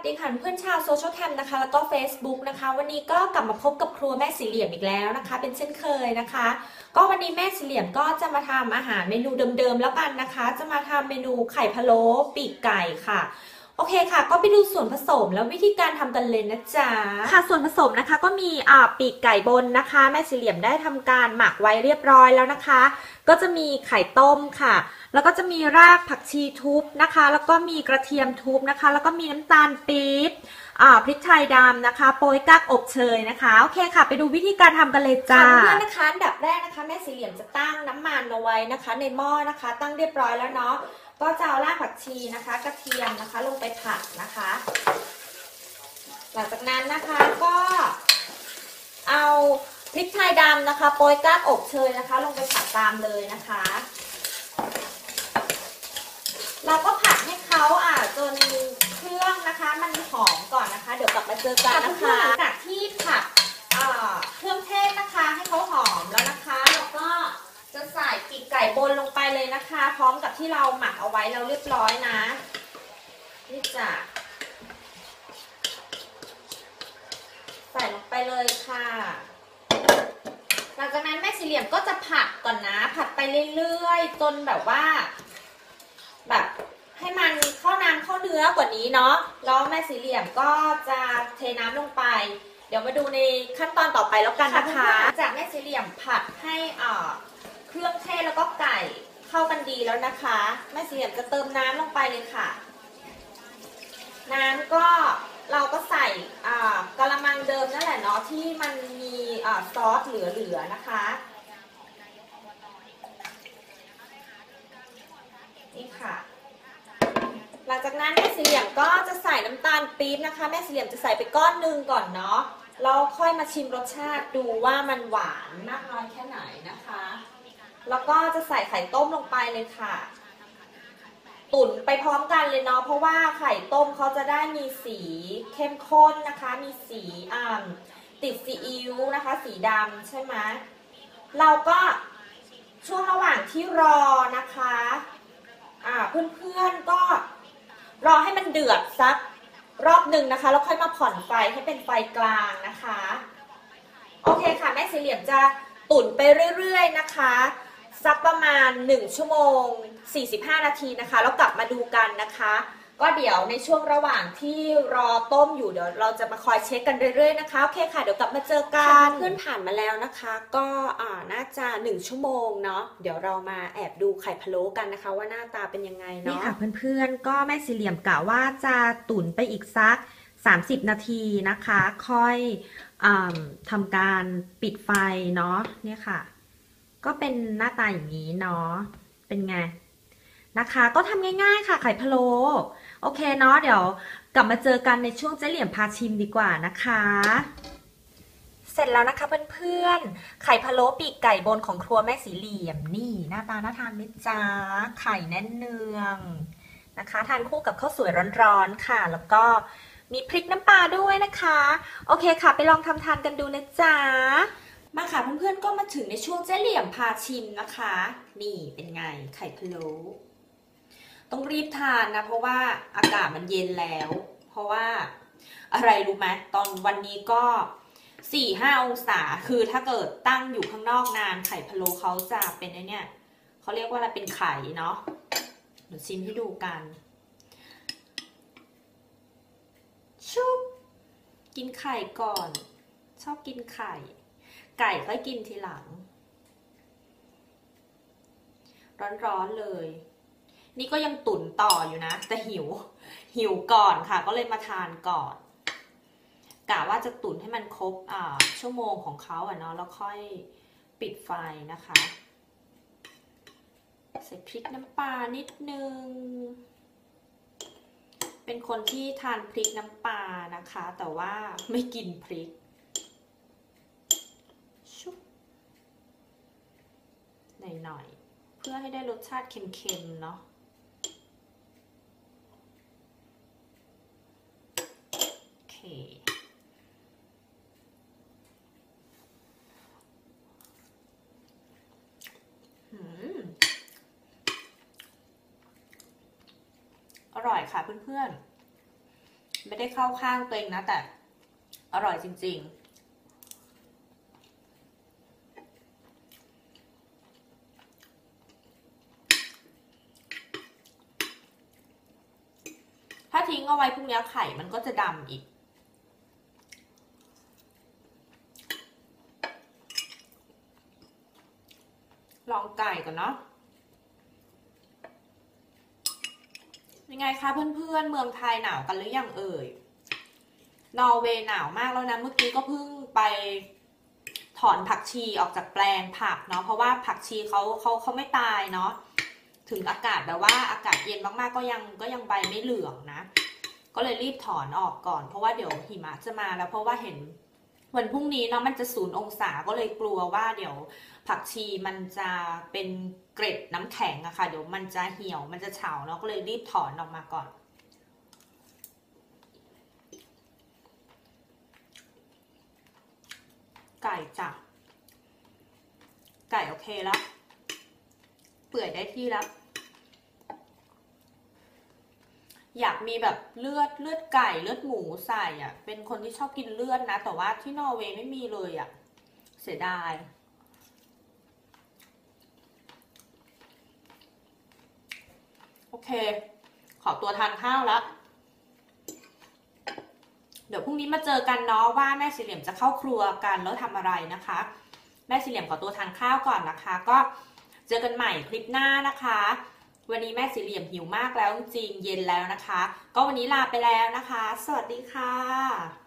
ดีค่ะเพื่อนชาวโซเชียลแคมนะคะแล้วก็ Facebook นะคะวันนี้ก็กลับมาพบกับครัวแม่สีเหลี่ยมอีกแล้วนะคะเป็นเช่นเคยนะคะก็วันนี้แม่สีเหลี่ยมก็จะมาทำอาหารเมนูเดิมๆแล้วกันนะคะจะมาทำเมนูไข่พะโล้ปีกไก่ค่ะโอเคค่ะก็ไปดูส่วนผสมแล้ววิธีการทำกันเลยนะจ๊ะค่ะส่วนผสมนะคะก็มีปีกไก่บนนะคะแม่สีเหลี่ยมได้ทำการหมักไว้เรียบร้อยแล้วนะคะก็จะมีไข่ต้มค่ะแล้วก็จะมีรากผักชีทุบนะคะแล้วก็มีกระเทียมทุบนะคะแล้วก็มีน้ำตาลปี๊บพริกไทยดำนะคะโปยกั๊กอบเชยนะคะโอเคค่ะไปดูวิธีการทำกันเลยจ้าเพื่อนนะคะอันดับแรกนะคะแม่สีเหลี่ยมจะตั้งน้ำมันเอาไว้นะคะในหม้อนะคะตั้งเรียบร้อยแล้วเนาะก็จะเอารากผักชีนะคะกระเทียมนะคะลงไปผัดนะคะหลังจากนั้นนะคะก็เอาพริกไทยดำนะคะโปยกั๊กอบเชยนะคะลงไปผัดตามเลยนะคะเราก็ผัดให้เขาจนเครื่องนะคะมันหอมก่อนนะคะเดี๋ยวกลับมาเจอกันนะคะหลังจากที่ผัดเครื่องเทศนะคะให้เขาหอมแล้วนะคะแล้วก็จะใส่ปีกไก่บนลงไปเลยนะคะพร้อมกับที่เราหมักเอาไว้แล้วเรียบร้อยนะนี่จ้ะใส่ลงไปเลยค่ะหลังจากนั้นแม่สี่เหลี่ยมก็จะผัดก่อนนะผัดไปเรื่อยๆจนแบบว่าแบบให้มันเข้าน้ำเข้าเนื้อกว่านี้เนาะแล้วแม่สี่เหลี่ยมก็จะเทน้ำลงไปเดี๋ยวมาดูในขั้นตอนต่อไปแล้วกันนะคะจากแม่สี่เหลี่ยมผัดให้เครื่องเทศแล้วก็ไก่เข้ากันดีแล้วนะคะแม่สี่เหลี่ยมจะเติมน้ำลงไปเลยค่ะน้ำก็เราก็ใส่กะละมังเดิมนั่นแหละเนาะที่มันมีซอสเหลือๆนะคะนี่ค่ะหลังจากนั้นแม่สี่เหลี่ยมก็จะใส่น้ำตาลปี๊บนะคะแม่สี่เหลี่ยมจะใส่ไปก้อนหนึ่งก่อนเนาะเราค่อยมาชิมรสชาติดูว่ามันหวานมากน้อยแค่ไหนนะคะแล้วก็จะใส่ไข่ต้มลงไปเลยค่ะตุ๋นไปพร้อมกันเลยเนาะเพราะว่าไข่ต้มเขาจะได้มีสีเข้มข้นนะคะมีสีติดซีอิ๊วนะคะสีดำใช่ไหมเราก็ช่วงระหว่างที่รอนะคะเพื่อนๆก็รอให้มันเดือดสักรอบหนึ่งนะคะแล้วค่อยมาผ่อนไฟให้เป็นไฟกลางนะคะโอเคค่ะแม่สี่เหลี่ยมจะตุ๋นไปเรื่อยๆนะคะสักประมาณ1ชั่วโมง45นาทีนะคะแล้วกลับมาดูกันนะคะก็เดี๋ยวในช่วงระหว่างที่รอต้มอยู่เดี๋ยวเราจะมาคอยเช็คกันเรื่อยๆนะคะโอเคค่ะเดี๋ยวกลับมาเจอกันเพื่อนผ่านมาแล้วนะคะก็น่าจะ1ชั่วโมงเนาะเดี๋ยวเรามาแอบดูไข่พะโล้กันนะคะว่าหน้าตาเป็นยังไงเนาะนี่ค่ะเพื่อนๆก็แม่สี่เหลี่ยมกะว่าจะตุ๋นไปอีกสัก30นาทีนะคะค่อยทำการปิดไฟเนาะเนี่ยค่ะก็เป็นหน้าตาอย่างนี้เนาะเป็นไงนะคะก็ทำง่ายๆค่ะไข่พะโล้โอเคเนาะเดี๋ยวกลับมาเจอกันในช่วงเจ๊เหลี่ยมพาชิมดีกว่านะคะเสร็จแล้วนะคะเพื่อนๆไข่พะโล้ปีกไก่บนของครัวแม่สีเหลี่ยมนี่หน้าตาน่าทานไหมจ๊ะไข่แน่นเนืองนะคะทานคู่กับข้าวสวยร้อนๆค่ะแล้วก็มีพริกน้ำปลาด้วยนะคะโอเคค่ะไปลองทำทานกันดูนะจ๊ะมาค่ะเพื่อนๆก็มาถึงในช่วงเจ๊เหลี่ยมพาชิมนะคะนี่เป็นไงไข่พะโล้ต้องรีบทานนะเพราะว่าอากาศมันเย็นแล้วเพราะว่าอะไรรู้ไหมตอนวันนี้ก็4-5 องศาคือถ้าเกิดตั้งอยู่ข้างนอกนานไข่พะโล้เขาจะเป็นไอเนี่ยเขาเรียกว่าอะไรเป็นไข่เนาะเดี๋ยวชิมให้ดูกันชุบกินไข่ก่อนชอบกินไข่ไก่ค่อยกินทีหลังร้อนๆเลยนี่ก็ยังตุ๋นต่ออยู่นะแต่หิวก่อนค่ะก็เลยมาทานก่อนกะว่าจะตุ๋นให้มันครบชั่วโมงของเขาเนาะแล้วค่อยปิดไฟนะคะใส่พริกน้ำปลานิดนึงเป็นคนที่ทานพริกน้ำปลานะคะแต่ว่าไม่กินพริกชุบหน่อยๆเพื่อให้ได้รสชาติเค็มๆเนาะโอเคอร่อยค่ะเพื่อนไม่ได้เข้าข้างตัวเองนะแต่อร่อยจริงๆถ้าทิ้งเอาไว้พรุ่งนี้ไข่มันก็จะดำอีกลองไก่ก่อนเนาะยังไงคะเพื่อนๆเมืองไทยหนาวกันหรือยังเอ่ยนอร์เวย์หนาวมากแล้วนะเมื่อกี้ก็เพิ่งไปถอนผักชีออกจากแปลงผักเนาะเพราะว่าผักชีเขาไม่ตายเนาะถึงอากาศแบบว่าอากาศเย็นมากๆก็ยังใบไม่เหลืองนะก็เลยรีบถอนออกก่อนเพราะว่าเดี๋ยวหิมะจะมาแล้วเพราะว่าเห็นวันพรุ่งนี้เนาะมันจะ0 องศาก็เลยกลัวว่าเดี๋ยวผักชีมันจะเป็นเกร็ดน้ำแข็งอะค่ะเดี๋ยวมันจะเหี่ยวมันจะเฉาเนาะก็เลยรีบถอนออกมาก่อนไก่จ้ะไก่โอเคแล้วเปื่อยได้ที่แล้วอยากมีแบบเลือดไก่เลือดหมูใส่อ่ะเป็นคนที่ชอบกินเลือดนะแต่ว่าที่นอร์เวย์ไม่มีเลยอ่ะเสียดายโอเคขอตัวทานข้าวแล้วเดี๋ยวพรุ่งนี้มาเจอกันเนาะว่าแม่สี่เหลี่ยมจะเข้าครัวกันแล้วทำอะไรนะคะแม่สี่เหลี่ยมขอตัวทานข้าวก่อนนะคะก็เจอกันใหม่คลิปหน้านะคะวันนี้แม่สี่เหลี่ยมหิวมากแล้วจริงเย็นแล้วนะคะก็วันนี้ลาไปแล้วนะคะสวัสดีค่ะ